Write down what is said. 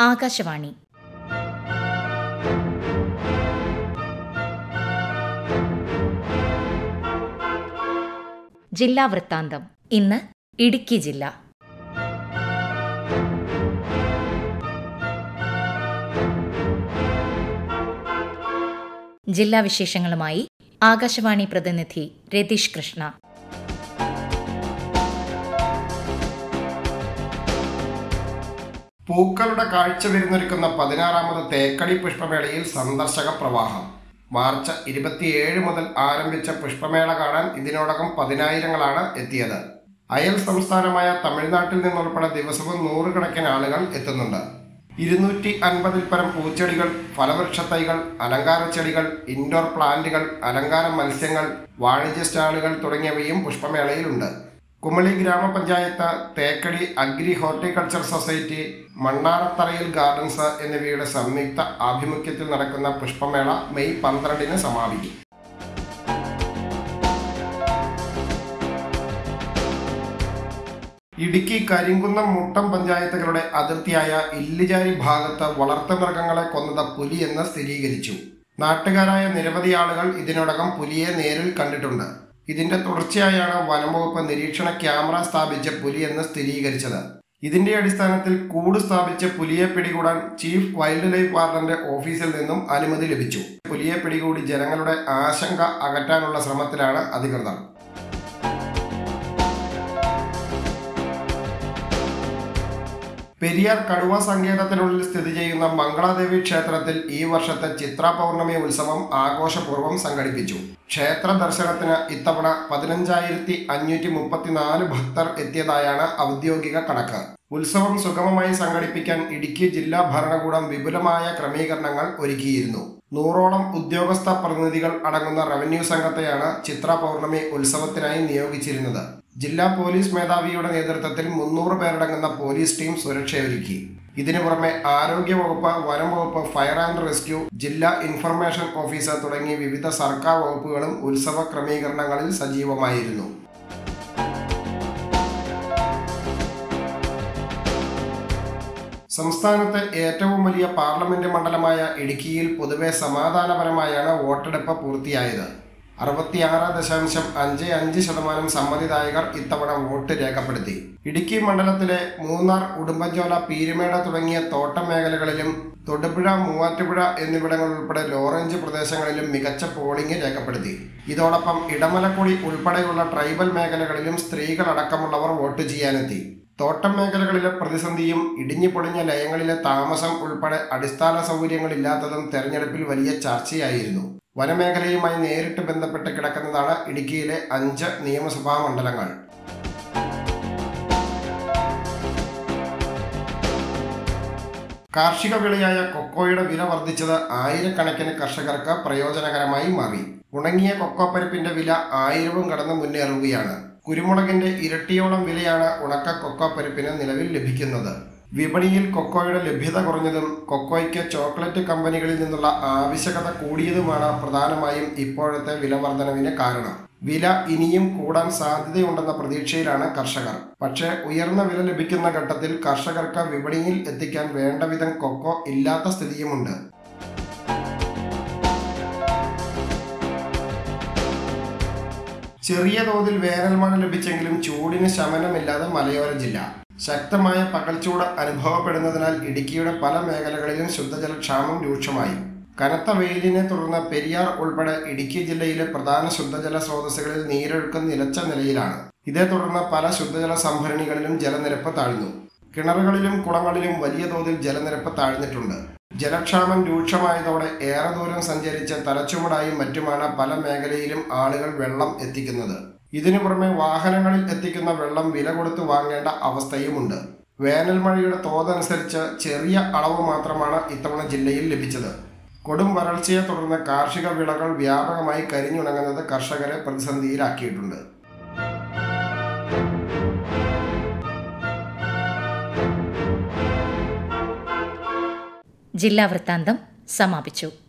ആകാശവാണി ജില്ലാ വൃത്താന്തം. ഇന്ന് ഇടുക്കി ജില്ല. ജില്ലാ വിശേഷങ്ങളുമായി ആകാശവാണി പ്രതിനിധി രതീഷ് കൃഷ്ണ. പൂക്കളുടെ കാഴ്ച വിരുന്നൊരുക്കുന്ന 16ാമത് തേക്കടി പുഷ്പമേളയിൽ സന്ദർശക പ്രവാഹം. മാർച്ച് 27 മുതൽ ആരംഭിച്ച പുഷ്പമേള കാണാൻ ഇതിനോടകം 10,000-ങ്ങളാണ് എത്തിയത്. അയൽ സംസ്ഥാനമായ തമിഴ്നാട്ടിൽ നിന്നുൾപ്പെടെ ദിവസവും 100 കണക്കിന് ആളുകൾ എത്തുന്നുണ്ട്. 250-ൽ പരം പൂച്ചെടികൾ, ഫലവൃക്ഷത്തൈകൾ, അലങ്കാര ചെടികൾ, ഇൻഡോർ പ്ലാന്റുകൾ, അലങ്കാര മത്സ്യങ്ങൾ, വാണിജ്യ സ്റ്റാളുകൾ തുടങ്ങിയവയും പുഷ്പമേളയിലുണ്ട്. കുമളി ഗ്രാമപഞ്ചായത്ത്, തേക്കടി അഗ്രി ഹോർട്ടിക്കൾച്ചർ സൊസൈറ്റി, മണ്ണാറത്തറയിൽ ഗാർഡൻസ് എന്നിവയുടെ സംയുക്ത ആഭിമുഖ്യത്തിൽ നടക്കുന്ന പുഷ്പമേള മെയ് 12-ന് സമാപിക്കും. ഇടുക്കി കരിങ്കുന്നം മുട്ടം പഞ്ചായത്തുകളുടെ അതിർത്തിയായ ഇല്ലിചാരി ഭാഗത്ത് വളർത്തുമൃഗങ്ങളെ കൊന്നത് പുലിയെന്ന് സ്ഥിരീകരിച്ചു. നാട്ടുകാരായ നിരവധി ആളുകൾ ഇതിനോടകം പുലിയെ നേരിൽ കണ്ടിട്ടുണ്ട്. ഇതിന്റെ തുടർച്ചയായാണ് വനംവകുപ്പ് നിരീക്ഷണ ക്യാമറ സ്ഥാപിച്ച പുലിയെന്ന് സ്ഥിരീകരിച്ചത്. ഇതിന്റെ അടിസ്ഥാനത്തിൽ കൂട് സ്ഥാപിച്ച് പുലിയെ പിടികൂടാൻ ചീഫ് വൈൽഡ് ലൈഫ് വാർഡന്റെ ഓഫീസിൽ നിന്നും അനുമതി ലഭിച്ചു. പുലിയെ പിടികൂടി ജനങ്ങളുടെ ആശങ്ക അകറ്റാനുള്ള ശ്രമത്തിലാണ് അധികൃതർ. പെരിയാർ കടുവ സങ്കേതത്തിനുള്ളിൽ സ്ഥിതി ചെയ്യുന്ന മംഗളാദേവി ക്ഷേത്രത്തിൽ ഈ വർഷത്തെ ചിത്ര പൗർണമി ഉത്സവം ആഘോഷപൂർവ്വം സംഘടിപ്പിച്ചു. ക്ഷേത്ര ദർശനത്തിന് ഇത്തവണ 15,534 ഭക്തർ എത്തിയതായാണ് ഔദ്യോഗിക കണക്ക്. ഉത്സവം സുഗമമായി സംഘടിപ്പിക്കാൻ ഇടുക്കി ജില്ലാ ഭരണകൂടം വിപുലമായ ക്രമീകരണങ്ങൾ ഒരുക്കിയിരുന്നു. 100ഓളം ഉദ്യോഗസ്ഥ പ്രതിനിധികൾ അടങ്ങുന്ന റവന്യൂ സംഘത്തെയാണ് ചിത്ര പൗർണമി ഉത്സവത്തിനായി നിയോഗിച്ചിരുന്നത്. ജില്ലാ പോലീസ് മേധാവിയുടെ നേതൃത്വത്തിൽ 300 പേരടങ്ങുന്ന പോലീസ് ടീം സുരക്ഷയൊരുക്കി. ഇതിനു പുറമെ ആരോഗ്യവകുപ്പ്, വനം വകുപ്പ്, ഫയർ ആൻഡ് റെസ്ക്യൂ, ജില്ലാ ഇൻഫർമേഷൻ ഓഫീസർ തുടങ്ങി വിവിധ സർക്കാർ വകുപ്പുകളും ഉത്സവ ക്രമീകരണങ്ങളിൽ സജീവമായിരുന്നു. സംസ്ഥാനത്തെ ഏറ്റവും വലിയ പാർലമെന്റ് മണ്ഡലമായ ഇടുക്കിയിൽ പൊതുവെ സമാധാനപരമായാണ് വോട്ടെടുപ്പ് പൂർത്തിയായത്. 66.55% സമ്മതിദായകർ ഇത്തവണ വോട്ട് രേഖപ്പെടുത്തി. ഇടുക്കി മണ്ഡലത്തിലെ മൂന്നാർ, ഉടുമ്പൻചോല, പീരുമേട് തുടങ്ങിയ തോട്ടം മേഖലകളിലും തൊടുപുഴ, മൂവാറ്റുപുഴ എന്നിവിടങ്ങൾ ഉൾപ്പെടെ ലോറേഞ്ച് പ്രദേശങ്ങളിലും മികച്ച പോളിംഗ് രേഖപ്പെടുത്തി. ഇതോടൊപ്പം ഇടമലക്കുടി ഉൾപ്പെടെയുള്ള ട്രൈബൽ മേഖലകളിലും സ്ത്രീകളടക്കമുള്ളവർ വോട്ട് ചെയ്യാനെത്തി. തോട്ടം മേഖലകളിലെ പ്രതിസന്ധിയും ഇടിഞ്ഞു പൊളിഞ്ഞ ലയങ്ങളിലെ താമസം ഉൾപ്പെടെ അടിസ്ഥാന സൗകര്യങ്ങളില്ലാത്തതും തെരഞ്ഞെടുപ്പിൽ വലിയ ചർച്ചയായിരുന്നു. വനമേഖലയുമായി നേരിട്ട് ബന്ധപ്പെട്ട് കിടക്കുന്നതാണ് ഇടുക്കിയിലെ 5 നിയമസഭാ മണ്ഡലങ്ങൾ. കാർഷിക വിളയായ കൊക്കോയുടെ വില വർദ്ധിച്ചത് ആയിരക്കണക്കിന് കർഷകർക്ക് പ്രയോജനകരമായി മാറി. ഉണങ്ങിയ കൊക്കോപ്പരിപ്പിന്റെ വില 1000-ഉം കടന്ന് മുന്നേറുകയാണ്. കുരുമുളകിന്റെ ഇരട്ടിയോളം വിലയാണ് ഉണക്ക കൊക്കോപ്പരിപ്പിന് നിലവിൽ ലഭിക്കുന്നത്. വിപണിയിൽ കൊക്കോയുടെ ലഭ്യത കുറഞ്ഞതും കൊക്കോയ്ക്ക് ചോക്ലേറ്റ് കമ്പനികളിൽ നിന്നുള്ള ആവശ്യകത കൂടിയതുമാണ് പ്രധാനമായും ഇപ്പോഴത്തെ വില വർധനവിന് കാരണം. വില ഇനിയും കൂടാൻ സാധ്യതയുണ്ടെന്ന പ്രതീക്ഷയിലാണ് കർഷകർ. പക്ഷേ ഉയർന്ന വില ലഭിക്കുന്ന ഘട്ടത്തിൽ കർഷകർക്ക് വിപണിയിൽ എത്തിക്കാൻ വേണ്ടവിധം കൊക്കോ ഇല്ലാത്ത സ്ഥിതിയുമുണ്ട്. ചെറിയ തോതിൽ വേനൽ മഴ ലഭിച്ചെങ്കിലും ചൂടിന് ശമനമില്ലാതെ മലയോര ജില്ല. ശക്തമായ പകൽച്ചൂട് അനുഭവപ്പെടുന്നതിനാൽ ഇടുക്കിയുടെ പല മേഖലകളിലും ശുദ്ധജലക്ഷാമം രൂക്ഷമായി. കനത്ത വെയിലിനെ തുടർന്ന് പെരിയാർ ഉൾപ്പെടെ ഇടുക്കി ജില്ലയിലെ പ്രധാന ശുദ്ധജല സ്രോതസ്സുകളിൽ നീരൊഴുക്ക് നിലച്ച നിലയിലാണ്. ഇതേ തുടർന്ന് പല ശുദ്ധജല സംഭരണികളിലും ജലനിരപ്പ് താഴ്ന്നു. കിണറുകളിലും കുളങ്ങളിലും വലിയ തോതിൽ ജലനിരപ്പ് താഴ്ന്നിട്ടുണ്ട്. ജലക്ഷാമം രൂക്ഷമായതോടെ ഏറെ ദൂരം സഞ്ചരിച്ച് തലച്ചുമടായും മറ്റുമാണ് പല മേഖലയിലും ആളുകൾ വെള്ളം എത്തിക്കുന്നത്. ഇതിനു പുറമെ വാഹനങ്ങളിൽ എത്തിക്കുന്ന വെള്ളം വില കൊടുത്ത് വാങ്ങേണ്ട അവസ്ഥയുമുണ്ട്. വേനൽ മഴയുടെ തോതനുസരിച്ച് ചെറിയ അളവ് മാത്രമാണ് ഇത്തവണ ജില്ലയിൽ ലഭിച്ചത്. കൊടും വരൾച്ചയെ തുടർന്ന് കാർഷിക വിളകൾ വ്യാപകമായി കരിഞ്ഞുണങ്ങുന്നത് കർഷകരെ പ്രതിസന്ധിയിലാക്കിയിട്ടുണ്ട്. ജില്ലാ വൃത്താന്തം സമാപിച്ചു.